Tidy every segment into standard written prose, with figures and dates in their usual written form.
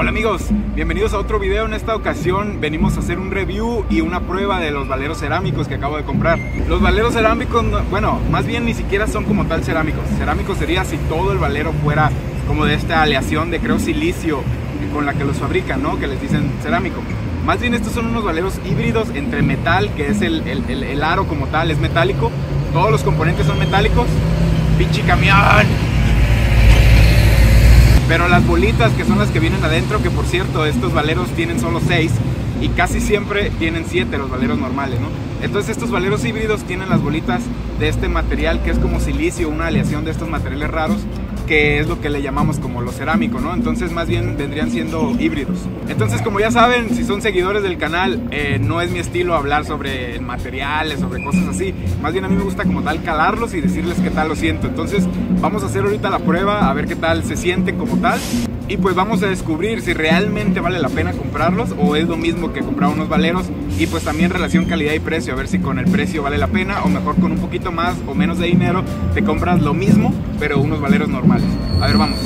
Hola amigos, bienvenidos a otro video. En esta ocasión venimos a hacer un review y una prueba de los valeros cerámicos que acabo de comprar. Los valeros cerámicos, bueno, más bien ni siquiera son como tal cerámicos. Cerámico sería si todo el valero fuera como de esta aleación de, creo, silicio con la que los fabrican, ¿no? Que les dicen cerámico. Más bien estos son unos valeros híbridos entre metal, que es el aro como tal, es metálico. Todos los componentes son metálicos. ¡Pinche camión! Pero las bolitas, que son las que vienen adentro, que por cierto estos valeros tienen solo 6 y casi siempre tienen 7 los valeros normales, ¿no? Entonces estos valeros híbridos tienen las bolitas de este material que es como silicio, una aleación de estos materiales raros, que es lo que le llamamos como lo cerámico, ¿no? Entonces más bien vendrían siendo híbridos. Entonces, como ya saben, si son seguidores del canal, no es mi estilo hablar sobre materiales, sobre cosas así. Más bien a mí me gusta como tal calarlos y decirles qué tal lo siento. Entonces vamos a hacer ahorita la prueba, a ver qué tal se sienten como tal. Y pues vamos a descubrir si realmente vale la pena comprarlos o es lo mismo que comprar unos valeros. Y pues también relación calidad y precio, a ver si con el precio vale la pena o mejor con un poquito más o menos de dinero te compras lo mismo pero unos valeros normales. A ver, vamos.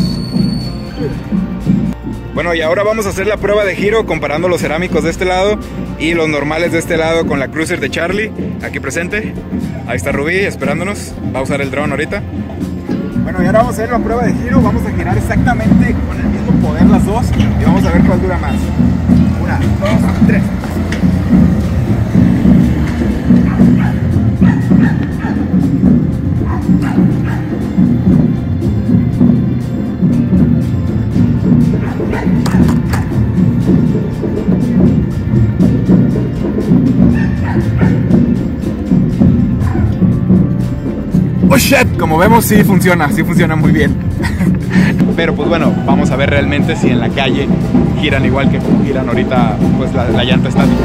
Bueno, y ahora vamos a hacer la prueba de giro comparando los cerámicos de este lado y los normales de este lado con la Cruiser de Charlie, aquí presente. Ahí está Rubí esperándonos, va a usar el dron ahorita. Bueno, y ahora vamos a hacer la prueba de giro, vamos a girar exactamente con el mismo poder las dos y vamos a ver cuál dura más. 1, 2, 3. Oh shit, como vemos sí funciona muy bien. Pero pues bueno, vamos a ver realmente si en la calle giran igual que como giran ahorita pues la llanta estática.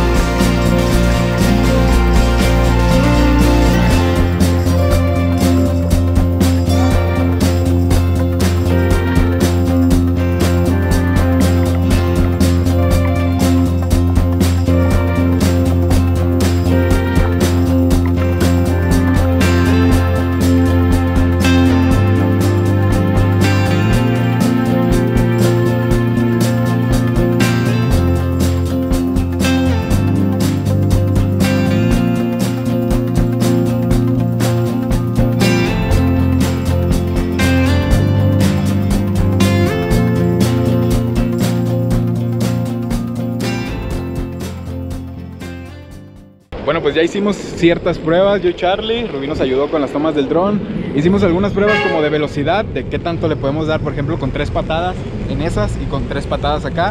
Bueno, pues ya hicimos ciertas pruebas, yo y Charlie, Rubí nos ayudó con las tomas del dron. Hicimos algunas pruebas como de velocidad, de qué tanto le podemos dar, por ejemplo, con 3 patadas en esas y con 3 patadas acá.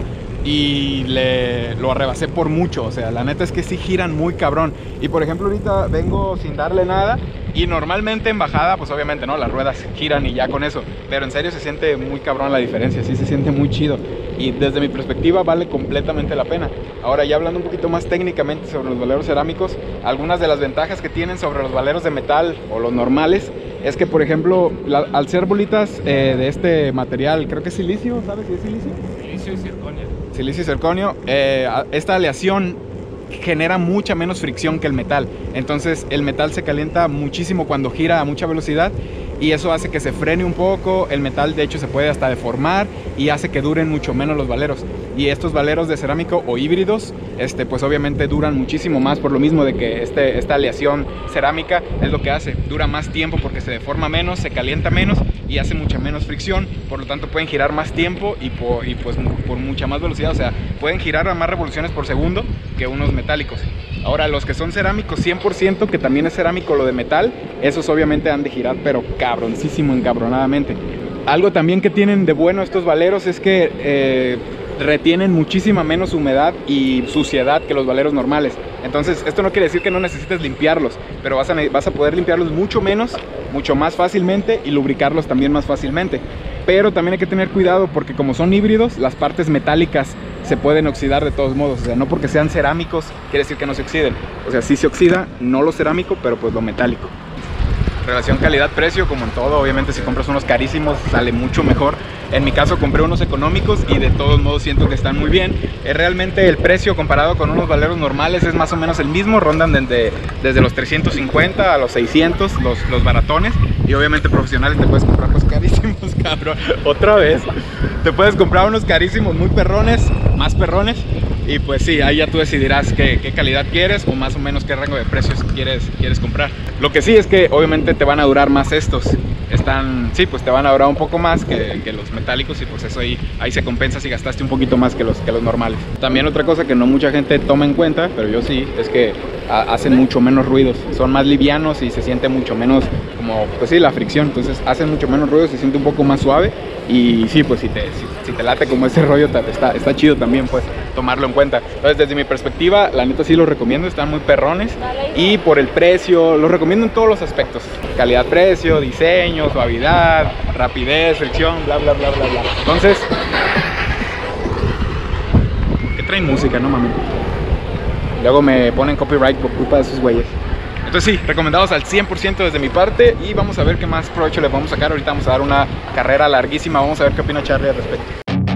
Y lo arrebasé por mucho, o sea, la neta es que sí giran muy cabrón. Y por ejemplo ahorita vengo sin darle nada y normalmente en bajada, pues obviamente no, las ruedas giran y ya con eso. Pero en serio se siente muy cabrón la diferencia, sí se siente muy chido. Y desde mi perspectiva vale completamente la pena. Ahora ya hablando un poquito más técnicamente sobre los valeros cerámicos, algunas de las ventajas que tienen sobre los valeros de metal o los normales es que, por ejemplo, al ser bolitas de este material, creo que es silicio, ¿sabes si es silicio? Silicio y circonio. Silicio y circonio, esta aleación genera mucha menos fricción que el metal. Entonces el metal se calienta muchísimo cuando gira a mucha velocidad y eso hace que se frene un poco. El metal de hecho se puede hasta deformar y hace que duren mucho menos los valeros. Y estos valeros de cerámico o híbridos, pues obviamente duran muchísimo más por lo mismo de que esta aleación cerámica es lo que hace, dura más tiempo porque se deforma menos, se calienta menos y hace mucha menos fricción, por lo tanto pueden girar más tiempo y pues por mucha más velocidad, o sea, pueden girar a más revoluciones por segundo que unos metálicos. Ahora, los que son cerámicos 100%, que también es cerámico lo de metal, esos obviamente han de girar pero cabroncísimo, encabronadamente. Algo también que tienen de bueno estos valeros es que retienen muchísima menos humedad y suciedad que los valeros normales. Entonces esto no quiere decir que no necesites limpiarlos, pero vas a poder limpiarlos mucho menos, mucho más fácilmente y lubricarlos también más fácilmente. Pero también hay que tener cuidado porque como son híbridos, las partes metálicas se pueden oxidar de todos modos. O sea, no porque sean cerámicos quiere decir que no se oxiden. O sea, sí se oxida, no lo cerámico, pero pues lo metálico. Relación calidad-precio, como en todo, obviamente si compras unos carísimos sale mucho mejor. En mi caso compré unos económicos y de todos modos siento que están muy bien. Realmente el precio comparado con unos valeros normales es más o menos el mismo, rondan desde los 350 a los 600 los baratones. Y obviamente profesionales te puedes comprar los carísimos, cabrón. Otra vez. te puedes comprar unos carísimos, muy perrones, más perrones. Y pues sí, ahí ya tú decidirás qué calidad quieres o más o menos qué rango de precios quieres comprar. Lo que sí es que obviamente te van a durar más estos. Sí, pues te van a durar un poco más que los metálicos y pues eso ahí se compensa si gastaste un poquito más que los normales. También otra cosa que no mucha gente toma en cuenta, pero yo sí, es que hacen mucho menos ruidos. Son más livianos y se siente mucho menos como, pues sí, la fricción. Entonces hacen mucho menos ruido, se siente un poco más suave. Y sí, pues si te late como ese rollo, está chido también, pues tomarlo en cuenta. Entonces desde mi perspectiva, la neta sí los recomiendo, están muy perrones. Y por el precio, los recomiendo en todos los aspectos: calidad-precio, diseño, suavidad, rapidez, fricción, bla bla bla bla bla. Entonces, que traen música, no mames. Luego me ponen copyright por culpa de esos güeyes. Entonces sí, recomendados al 100% desde mi parte. Y vamos a ver qué más provecho les vamos a sacar. Ahorita vamos a dar una carrera larguísima. Vamos a ver qué opina Charlie al respecto.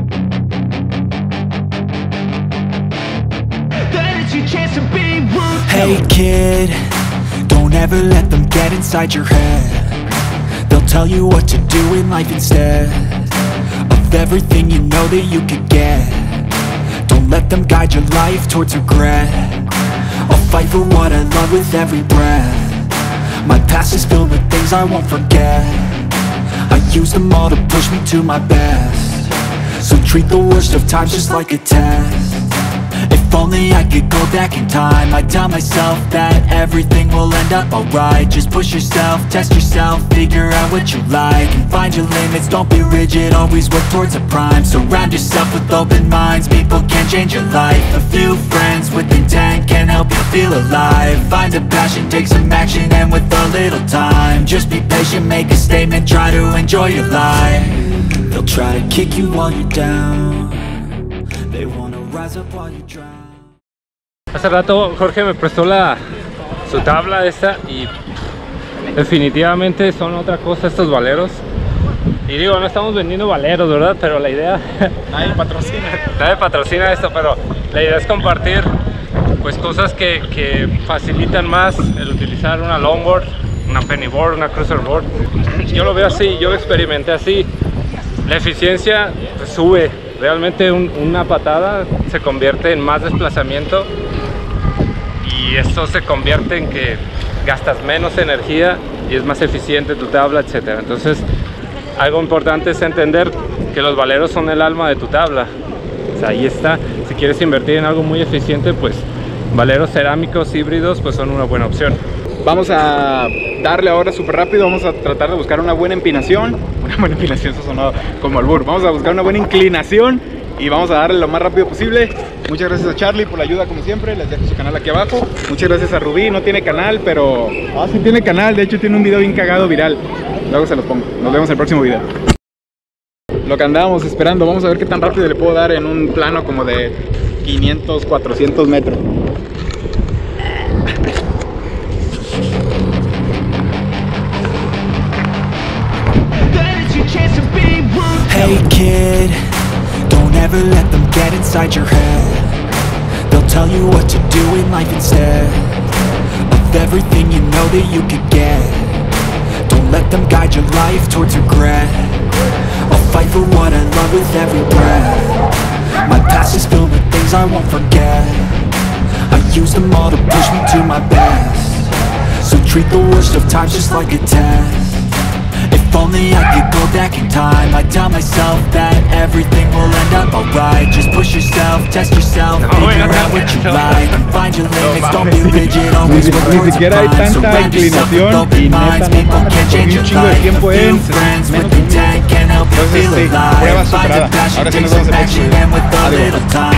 Hey kid, don't ever let them get inside your head. They'll tell you what to do in life instead of everything you know that you could get. Don't let them guide your life towards regret. I'll fight for what I love with every breath. My past is filled with things I won't forget. I use them all to push me to my best. So treat the worst of times just like a test. If only I could go back in time, I'd tell myself that everything will end up alright. Just push yourself, test yourself, figure out what you like, and find your limits, don't be rigid, always work towards a prime. Surround yourself with open minds, people can change your life. A few friends with intent can help you feel alive. Find a passion, take some action, and with a little time, just be patient, make a statement, try to enjoy your life. They'll try to kick you while you're down. They wanna rise up while you drown. Hace rato Jorge me prestó su tabla esta y definitivamente son otra cosa estos valeros. Y digo, no estamos vendiendo valeros, ¿verdad? Pero la idea... Nadie patrocina esto, pero la idea es compartir pues cosas que facilitan más el utilizar una longboard, una pennyboard, una cruiserboard. Yo lo veo así, yo lo experimenté así. La eficiencia pues, sube. Realmente una patada se convierte en más desplazamiento y esto se convierte en que gastas menos energía y es más eficiente tu tabla, etc. Entonces, algo importante es entender que los valeros son el alma de tu tabla. O sea, ahí está. Si quieres invertir en algo muy eficiente, pues valeros cerámicos híbridos pues son una buena opción. Vamos a darle ahora súper rápido, vamos a tratar de buscar una buena empinación. Una buena empinación, eso sonó como albur. Vamos a buscar una buena inclinación y vamos a darle lo más rápido posible. Muchas gracias a Charlie por la ayuda como siempre, les dejo su canal aquí abajo. Muchas gracias a Rubí, no tiene canal, pero... sí tiene canal, de hecho tiene un video bien cagado viral. Luego se los pongo, nos vemos en el próximo video. Lo que andábamos esperando, vamos a ver qué tan rápido le puedo dar en un plano como de 500, 400 metros. Hey kid, don't ever let them get inside your head. They'll tell you what to do in life instead of everything you know that you could get. Don't let them guide your life towards regret. I'll fight for what I love with every breath. My past is filled with things I won't forget. I use them all to push me to my best. So treat the worst of times just like a test. If only I could go back in time, I'd tell myself that everything will end up alright. Just push yourself, test yourself, figure out what you like, and find your limits, don't be rigid, always work towards a plan. Surround yourself with open minds, people can change your life. A few friends with intent can help you feel alive. Find a passion, take some action, and with a little time